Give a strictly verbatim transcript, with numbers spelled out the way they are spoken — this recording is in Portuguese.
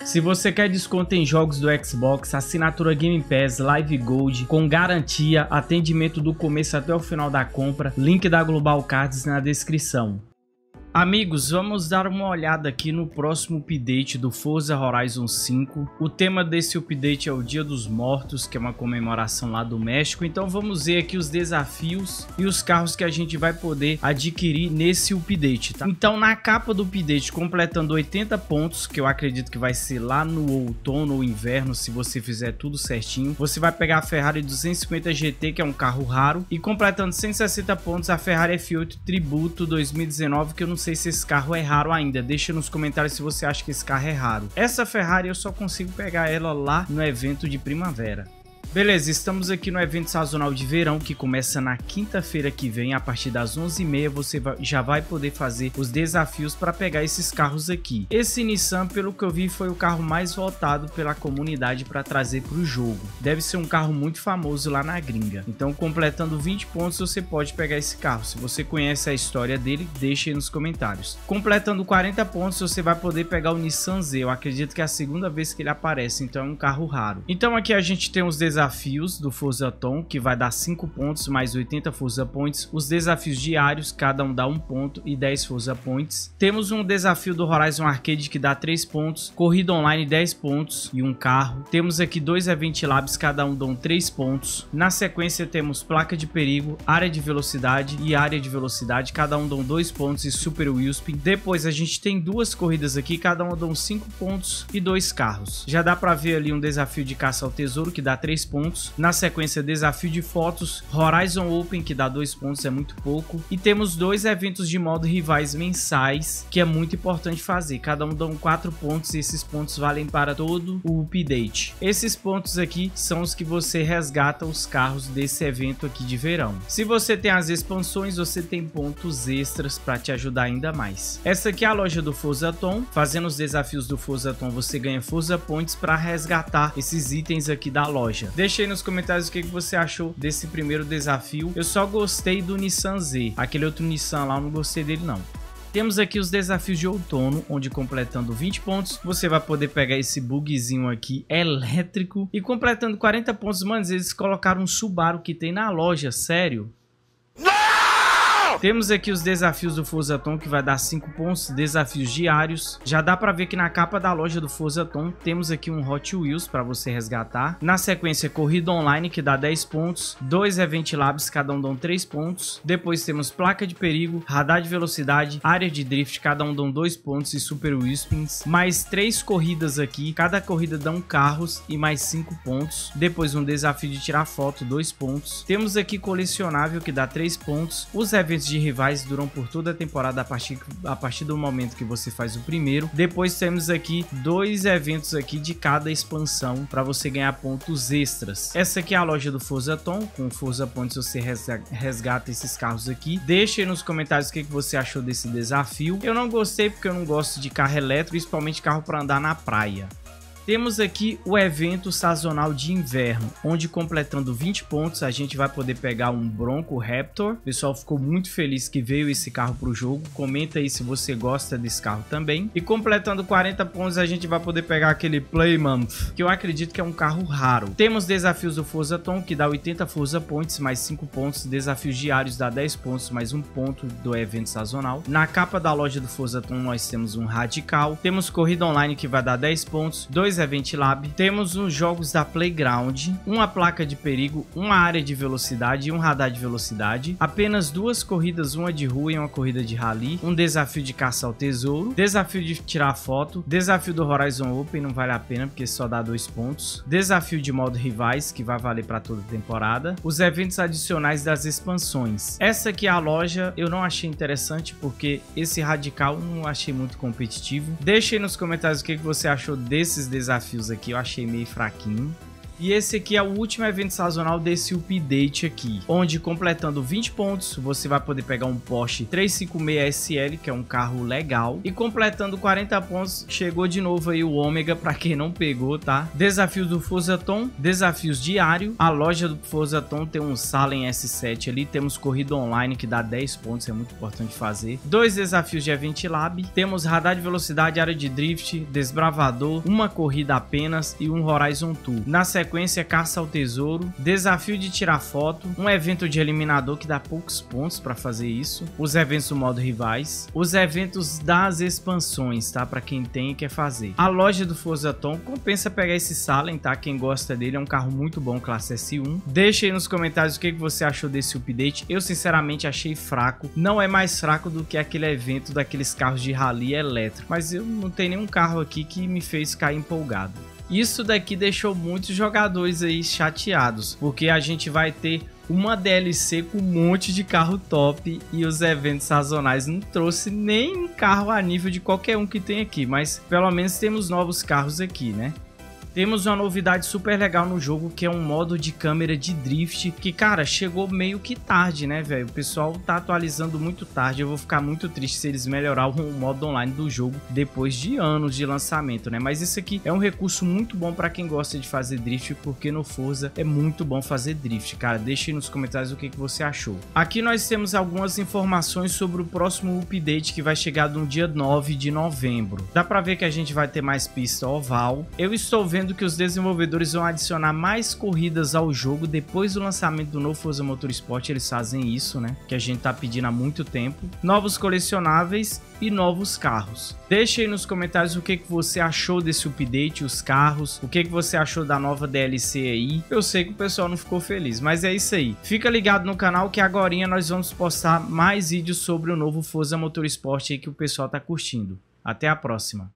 Se você quer desconto em jogos do Xbox, assinatura Game Pass, Live Gold, com garantia, atendimento do começo até o final da compra, link da Global Cards na descrição. Amigos, vamos dar uma olhada aqui no próximo update do Forza Horizon cinco. O tema desse update é o Dia dos Mortos, que é uma comemoração lá do México. Então vamos ver aqui os desafios e os carros que a gente vai poder adquirir nesse update, tá? Então na capa do update, completando oitenta pontos, que eu acredito que vai ser lá no outono ou inverno, se você fizer tudo certinho, você vai pegar a Ferrari duzentos e cinquenta G T, que é um carro raro, e completando cento e sessenta pontos a Ferrari F oito Tributo dois mil e dezenove, que eu não sei se esse carro é raro ainda. Deixa nos comentários se você acha que esse carro é raro. Essa Ferrari eu só consigo pegar ela lá no evento de primavera. Beleza, estamos aqui no evento sazonal de verão, que começa na quinta-feira que vem. A partir das onze e meia você vai, já vai poder fazer os desafios para pegar esses carros aqui. Esse Nissan, pelo que eu vi, foi o carro mais votado pela comunidade para trazer para o jogo. Deve ser um carro muito famoso lá na gringa. Então, completando vinte pontos, você pode pegar esse carro. Se você conhece a história dele, deixe aí nos comentários. Completando quarenta pontos, você vai poder pegar o Nissan Z. Eu acredito que é a segunda vez que ele aparece, então é um carro raro. Então aqui a gente tem os desafios desafios do Forzathon, que vai dar cinco pontos mais oitenta Forza Points. Os desafios diários, cada um dá um ponto e dez Forza Points. Temos um desafio do Horizon Arcade que dá três pontos, corrida online dez pontos e um carro. Temos aqui dois Event Labs, cada um dão três pontos. Na sequência temos placa de perigo, área de velocidade e área de velocidade, cada um dão dois pontos e Super Wheelspin. Depois a gente tem duas corridas aqui, cada uma dão cinco pontos e dois carros. Já dá para ver ali um desafio de caça ao tesouro que dá três pontos. Na sequência, desafio de fotos, Horizon Open, que dá dois pontos, é muito pouco. E temos dois eventos de modo rivais mensais, que é muito importante fazer. Cada um dão quatro pontos e esses pontos valem para todo o update. Esses pontos aqui são os que você resgata os carros desse evento aqui de verão. Se você tem as expansões, você tem pontos extras para te ajudar ainda mais. Essa aqui é a loja do Forzathon. Fazendo os desafios do Forzathon, você ganha Forza Points para resgatar esses itens aqui da loja. Deixa aí nos comentários o que você achou desse primeiro desafio. Eu só gostei do Nissan Z. Aquele outro Nissan lá eu não gostei dele não. Temos aqui os desafios de outono, onde completando vinte pontos, você vai poder pegar esse bugzinho aqui elétrico. E completando quarenta pontos, mano, eles colocaram um Subaru que tem na loja, sério? Temos aqui os desafios do Forzathon, que vai dar cinco pontos, desafios diários. Já dá para ver que na capa da loja do Forzathon temos aqui um Hot Wheels para você resgatar. Na sequência, corrida online, que dá dez pontos, dois Event Labs, cada um dão três pontos. Depois temos placa de perigo, radar de velocidade, área de drift, cada um dão dois pontos e Super Wheelspins. Mais três corridas aqui, cada corrida dão carros e mais cinco pontos. Depois um desafio de tirar foto, dois pontos. Temos aqui colecionável, que dá três pontos. Os eventos de de rivais duram por toda a temporada a partir, a partir do momento que você faz o primeiro. Depois temos aqui dois eventos aqui de cada expansão para você ganhar pontos extras. Essa aqui é a loja do Forzathon, com Forza Points você resgata esses carros aqui. Deixa aí nos comentários o que você achou desse desafio. Eu não gostei porque eu não gosto de carro elétrico, principalmente carro para andar na praia. Temos aqui o evento sazonal de inverno, onde completando vinte pontos a gente vai poder pegar um Bronco Raptor. O pessoal ficou muito feliz que veio esse carro para o jogo. Comenta aí se você gosta desse carro também. E completando quarenta pontos a gente vai poder pegar aquele Plymouth, que eu acredito que é um carro raro. Temos desafios do Forzathon, que dá oitenta Forza Points, mais cinco pontos. Desafios diários dá dez pontos, mais um ponto do evento sazonal. Na capa da loja do Forzathon nós temos um Radical. Temos corrida online, que vai dar dez pontos, dois Event Lab, temos os jogos da Playground, uma placa de perigo, uma área de velocidade e um radar de velocidade, apenas duas corridas, uma de rua e uma corrida de rally, um desafio de caça ao tesouro, desafio de tirar foto, desafio do Horizon Open, não vale a pena porque só dá dois pontos, desafio de modo rivais, que vai valer para toda a temporada, os eventos adicionais das expansões. Essa aqui é a loja, eu não achei interessante porque esse Radical não achei muito competitivo. Deixe aí nos comentários o que você achou desses desafios aqui, eu achei meio fraquinho. E esse aqui é o último evento sazonal desse update aqui, onde completando vinte pontos, você vai poder pegar um Porsche trezentos e cinquenta e seis S L, que é um carro legal, e completando quarenta pontos, chegou de novo aí o Ômega, para quem não pegou, tá? Desafios do Forzaton, desafios diário, a loja do Forzaton tem um Salem S sete ali, temos corrida online que dá dez pontos, é muito importante fazer, dois desafios de Event Lab, temos radar de velocidade, área de drift, desbravador, uma corrida apenas e um Horizon Tour. Na sequência, caça ao tesouro, desafio de tirar foto, um evento de eliminador que dá poucos pontos para fazer isso, os eventos do modo rivais, os eventos das expansões, tá? Para quem tem e quer fazer. A loja do Forzaton, compensa pegar esse Salem, tá? Quem gosta dele, é um carro muito bom, classe S um. Deixa aí nos comentários o que você achou desse update. Eu sinceramente achei fraco, não é mais fraco do que aquele evento daqueles carros de rally elétrico, mas eu não tenho nenhum carro aqui que me fez ficar empolgado. Isso daqui deixou muitos jogadores aí chateados, porque a gente vai ter uma D L C com um monte de carro top e os eventos sazonais não trouxe nem um carro a nível de qualquer um que tem aqui, mas pelo menos temos novos carros aqui, né? Temos uma novidade super legal no jogo, que é um modo de câmera de drift, que, cara, chegou meio que tarde, né, velho? O pessoal tá atualizando muito tarde, eu vou ficar muito triste se eles melhorarem o modo online do jogo depois de anos de lançamento, né? Mas isso aqui é um recurso muito bom para quem gosta de fazer drift, porque no Forza é muito bom fazer drift, cara. Deixa aí nos comentários o que, que você achou. Aqui nós temos algumas informações sobre o próximo update que vai chegar no dia nove de novembro. Dá pra ver que a gente vai ter mais pista oval. Eu estou vendo que os desenvolvedores vão adicionar mais corridas ao jogo depois do lançamento do novo Forza Motorsport. Eles fazem isso, né? Que a gente tá pedindo há muito tempo. Novos colecionáveis e novos carros. Deixa aí nos comentários o que, que você achou desse update, os carros, o que, que você achou da nova D L C aí. Eu sei que o pessoal não ficou feliz, mas é isso aí. Fica ligado no canal que agorinha nós vamos postar mais vídeos sobre o novo Forza Motorsport aí que o pessoal tá curtindo. Até a próxima.